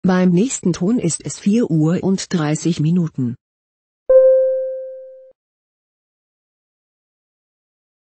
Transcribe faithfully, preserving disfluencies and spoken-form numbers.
Beim nächsten Ton ist es vier Uhr und dreißig Minuten.